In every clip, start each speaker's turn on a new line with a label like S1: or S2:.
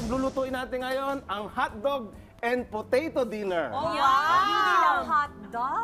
S1: lulutuin natin ngayon ang hotdog and potato dinner.
S2: Oh, wow! Hindi lang hotdog.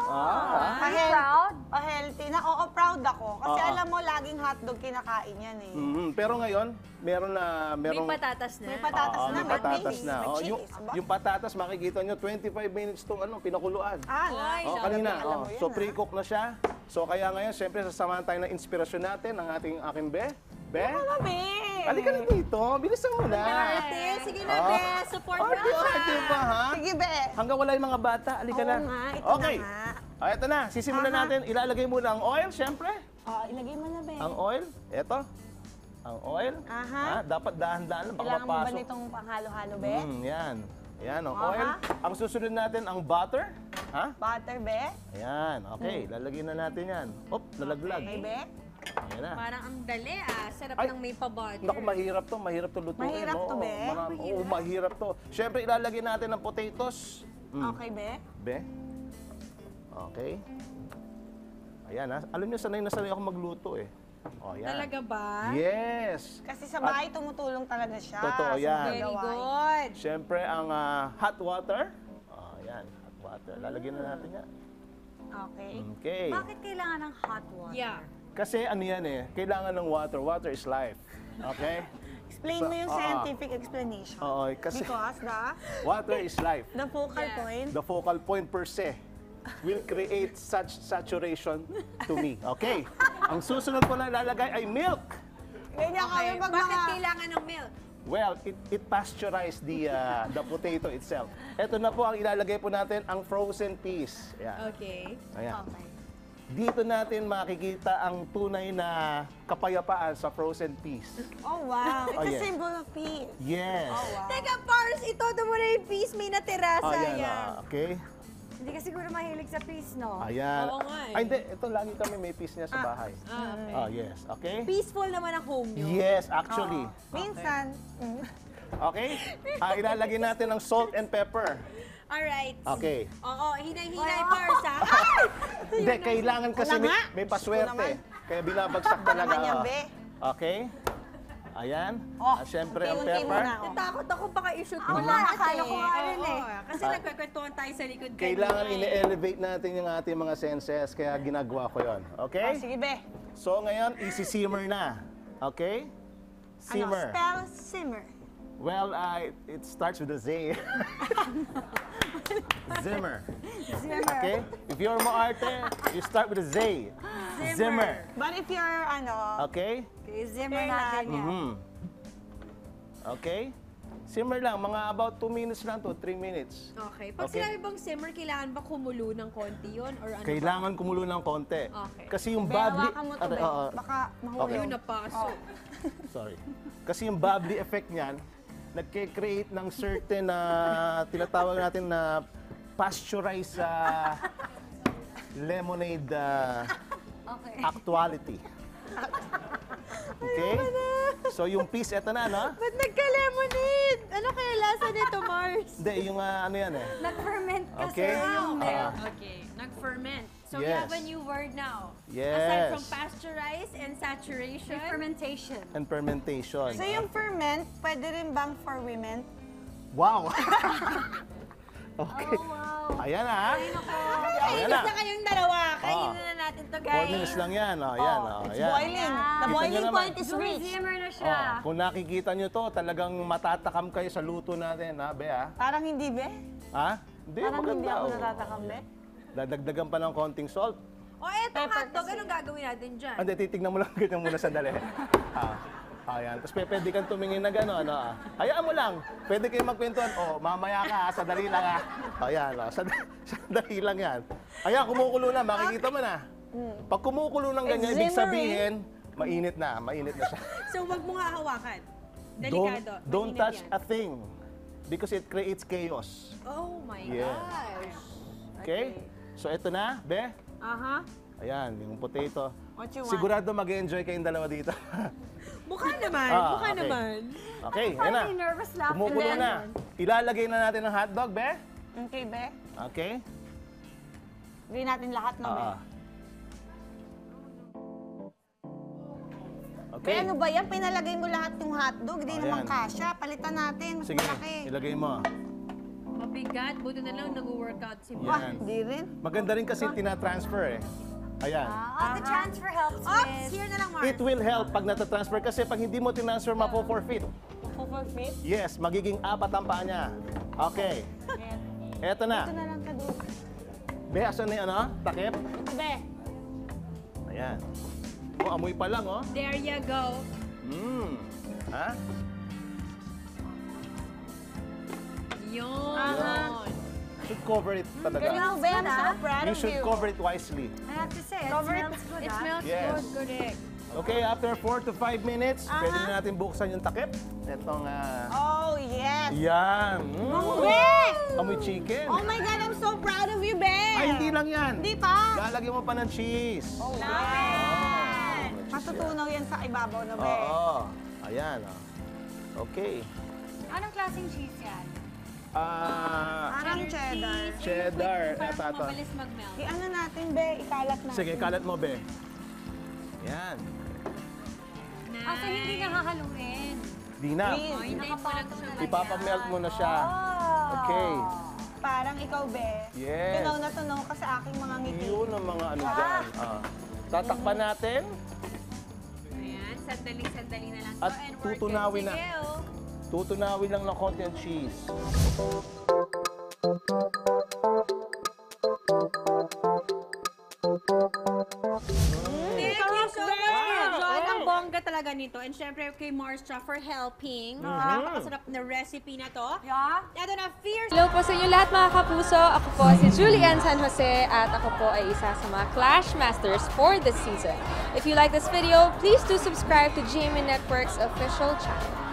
S3: Healthy na. Oo, proud ako. Kasi alam mo, laging hotdog kinakain yan eh.
S1: Pero ngayon, merong...
S2: May patatas na.
S3: May patatas na.
S1: May patatas na.
S3: May
S1: Yung,
S3: cheese.
S1: yung patatas, makikita nyo, 25 minutes to pinakuluan.
S2: Ay,
S1: Kanina.
S3: alam mo yun,
S1: So, pre-cook na siya. So, kaya ngayon, siyempre, sasamahan tayo ng inspirasyon natin ng aking Be. Be?
S3: Mami!
S1: Halika na dito. Bilisan mo na.
S2: Sige na, Be. Support mo
S1: Okay ba, ha?
S3: Sige, be.
S1: Hanggang wala yung mga bata, halika
S3: Oo
S1: na.
S3: nga, ito
S1: Okay.
S3: na nga.
S1: Ito na, sisimulan natin. Ilalagay muna ang oil, siyempre.
S3: Ilagay mo na, be.
S1: Ang oil, eto. Ang oil. Dapat dahan-dahan lang, baka
S3: Kailangan mo ba
S1: mapasok.
S3: nitong panghalo-halo, be?
S1: Yan. Yan, ang oil. Ang susunod natin, ang butter. Ha?
S3: Butter, be?
S1: Ayan, okay. Lalagyan na natin yan. Nalaglag.
S3: Okay, be?
S1: Ayan na.
S2: Parang ang dali Sarap
S1: Ay,
S2: ng may pa-butter.
S1: Naku, mahirap to lutuin.
S3: Mahirap to, be?
S1: Oo, mahirap to. Siyempre, ilalagay natin ang potatoes.
S3: Okay, be?
S1: Be? Okay. Ayan ha. Alam niyo, sanay na sanay ako magluto eh. Ayan.
S2: Talaga ba?
S1: Yes.
S3: Kasi sa bahay, tumutulong talaga siya.
S1: Totoo yan.
S2: Very good.
S1: Siyempre, ang hot water. Ayan, hot water. Lalagyan na natin yan.
S3: Okay.
S1: Okay.
S2: Bakit kailangan ng hot water? Yeah.
S1: Kasi ano yan eh, kailangan ng water. Water is life. Okay?
S3: Explain mo yung scientific explanation.
S1: Oo, kasi
S3: Because
S1: water is life.
S3: the focal point.
S1: The focal point per se will create such saturation to me. Okay? Ang susunod ko na ilalagay ay milk.
S3: Ganyan kami pag
S2: Bakit
S3: mga...
S2: kailangan ng milk?
S1: Well, it pasteurized the potato itself. Ito na po ang ilalagay po natin, ang frozen peas. Ayan.
S2: Okay.
S1: Ayan.
S2: Okay.
S1: Dito natin makikita ang tunay na kapayapaan sa frozen peas.
S3: Oh, wow. It's
S1: Oh,
S3: a
S1: yes.
S3: symbol of peace.
S1: Yes.
S3: Oh, wow.
S2: Teka, Pars, ito mo na yung peas, may natira,
S1: Ayan,
S2: sayang.
S1: okay.
S2: Hindi ka siguro mahilig sa peas, no?
S1: Ayan.
S2: Oo nga eh.
S1: Ay, hindi. Ito, lagi kami may peas niya sa bahay.
S2: Okay.
S1: Yes. Okay?
S2: Peaceful naman ang home nyo.
S1: Yes, actually.
S3: Minsan.
S1: Okay? Ilalagay natin ang salt and pepper.
S2: Alright.
S1: Okay.
S2: Oo, hinay-hinay, Pars, ha? Ay!
S1: Hindi, kailangan kasi
S3: Wala nga.
S1: may paswerte. Kaya binabagsak talaga.
S3: naman yan, be.
S1: Okay? Ayan.
S3: Oh,
S1: Siyempre, ang
S3: unti-unti
S1: pepper.
S3: muna.
S2: Natakot ako baka i-shoot mo
S3: Wala,
S2: lang
S3: akala ko nga rin eh.
S2: Kasi nagkakwentuhan tayo sa likod kanina.
S1: Kailangan ine-elevate natin yung ating mga senses, kaya ginagawa ko yon. Okay?
S3: Sige, be.
S1: So, ngayon, isi-simmer na. Okay? Simmer.
S3: Ano? Spell simmer.
S1: Well, it starts with a Z. Zimmer. Okay? If you're maarte, you start with a Z. Zimmer.
S3: But if you're,
S1: Okay?
S2: Okay, simmer natin yan.
S1: Okay? Simmer lang, mga about 2 minutes lang to, 3 minutes.
S2: Okay. Pag
S1: Okay.
S2: sinabi bang simmer, kailangan ba kumulo ng konti yun? Or ano
S1: Kailangan kumulo ng konti.
S2: Okay.
S1: Kasi yung
S3: be,
S1: bubbly...
S3: hawakan mo to, be. Baka
S2: ba?
S3: mahulog.
S2: Yung napasok.
S1: Sorry. Kasi yung bubbly effect niyan, nagke-create ng certain tinatawag natin na pasteurized lemonade actuality. Okay? So yung peas, eto na, no?
S2: Ba't nagka-lemonade? Ano kaya lasa nito, Mars?
S1: Hindi, yung ano yan eh.
S2: Nag-ferment kasi.
S1: Okay.
S2: Yung milk. Okay. Nag-ferment. So we
S1: Yes.
S2: have a new word now.
S1: Yes.
S2: Aside from pasteurize and saturation. Fermentation.
S1: And fermentation.
S3: So yung ferment, pwede rin bang for women?
S1: Wow! Okay.
S2: Oh, wow.
S1: Ayan na.
S2: Kainis na kayong dalawa. Kainin na natin to,
S1: 4
S2: guys.
S1: minutes lang yan. Ayan,
S3: It's
S1: ayan.
S3: boiling. The
S1: Kita nyo
S3: boiling
S1: naman.
S3: point is reached.
S2: Simmer na siya.
S1: Kung nakikita nyo to, talagang matatakam kayo sa luto natin, ha, Be, ha?
S3: Parang hindi, be.
S1: Ha? Hindi,
S3: Parang
S1: maganda.
S3: hindi ako
S1: oh.
S3: natatakam, be.
S1: Dadagdagan pa ng konting salt.
S2: O, eto
S3: Pepper
S2: hotdog.
S3: kasi.
S2: Anong gagawin natin dyan?
S1: Hindi, titignan mo lang ganyan muna sandali. Ayan. Tapos pwede kang tumingin na gano'n. Hayaan mo lang. Pwede kayo magkwentuhan. Mamaya ka, sandali lang ha. Ayan, sandali lang yan. Ayan, kumukulo na. Makikita mo na. Pag kumukulo ng ganyan, ibig sabihin, mainit na siya.
S2: So, wag mo nga hawakan. Delikado.
S1: Don't
S2: Mainit
S1: touch
S2: yan.
S1: a thing because it creates chaos.
S2: Oh my
S1: Yes.
S2: gosh.
S1: Okay? So ito na, Be.
S2: Aha.
S1: Ayan, yung potato.
S3: What you want?
S1: Sigurado mag-enjoy kayong dalawa dito.
S2: Mukha naman. Mukha
S1: okay.
S2: naman.
S1: Okay, yan na.
S2: nervous laugh.
S1: Kumukulo na. Ilalagay na natin ang hotdog, Be.
S3: Okay, be.
S1: Okay?
S3: Gawin natin lahat, no, be.
S1: Okay.
S3: ano ba yan? Pinalagay mo lahat yung hotdog. Hindi naman
S1: Ayan.
S3: kasya. Palitan natin. Mas
S1: Sige,
S3: malaki.
S1: ilagay mo.
S2: Mabigat. Buti na lang nag-workout si
S1: Yan.
S3: Wah, hindi rin.
S1: Maganda rin kasi tinatransfer eh. Ayan.
S2: The transfer helps
S3: Oops, here na lang, Mark.
S1: It will help pag natatransfer kasi pag hindi mo tinransfer, mapo-forfeit.
S3: Overfit?
S1: Yes, magiging 4 ang paa niya. Okay. Eto na.
S3: Ito na lang ka doon.
S1: Be, asan na yung ano? Takip?
S3: Be.
S1: Ayan. Oh, amoy pa lang, oh.
S2: There you go.
S1: Ha?
S2: Yun.
S1: Should cover it talaga.
S3: Galing mo, Be. I'm so proud
S1: You
S3: of
S1: should
S3: you.
S1: cover it wisely.
S2: I have to say,
S3: Cover it.
S2: smells good. It smells
S1: Yes.
S2: good. Good egg.
S1: Okay, after 4 to 5 minutes, pwede na natin buksan yung takip. Itong,
S3: Oh, yes.
S1: yan.
S3: Be!
S1: Amoy chicken.
S3: Oh my God, I'm so proud of you, Be.
S1: Ay, hindi lang yan.
S3: Hindi pa.
S1: Lalagyan mo pa ng cheese.
S3: Oh,
S1: Ah,
S3: yes. Matutunaw yan sa ibabaw na, Be.
S1: Oo. Ayan, oh. Okay.
S2: Anong klaseng cheese yan?
S3: Parang cheddar.
S1: Cheddar.
S2: Parang
S1: Eto.
S2: mabilis mag-melt.
S3: Ano natin, Be? Ikalat natin.
S1: Sige, kalat mo, be. Yan.
S2: Nice. So, hindi nakahaluin.
S1: Di na.
S3: Green.
S2: Oh, hindi mo lang siya.
S1: Ipapamelt mo na siya. Okay.
S3: Parang ikaw, Be.
S1: Yes.
S3: Tunaw na tunaw ka sa aking mga ngiti.
S1: Yun ang mga ano dyan. Tatakpan natin.
S2: Ayan, sandali-sandali na lang.
S1: At
S2: to, and we're
S1: tutunawin
S2: good to
S1: na.
S2: go.
S1: Tutunawin lang ng konti ang cheese.
S2: Thank you so much, John. Ang bongga talaga nito. And syempre kay Marsha for helping. Napakasarap na recipe na to. Yeah. Ito na, fierce.
S4: Hello po sa inyo lahat mga kapuso. Ako po si Julianne San Jose at ako po ay isa sa mga Clash Masters for this season. If you like this video, please do subscribe to GMA Network's official channel.